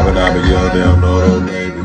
When I be young, they don't know those names.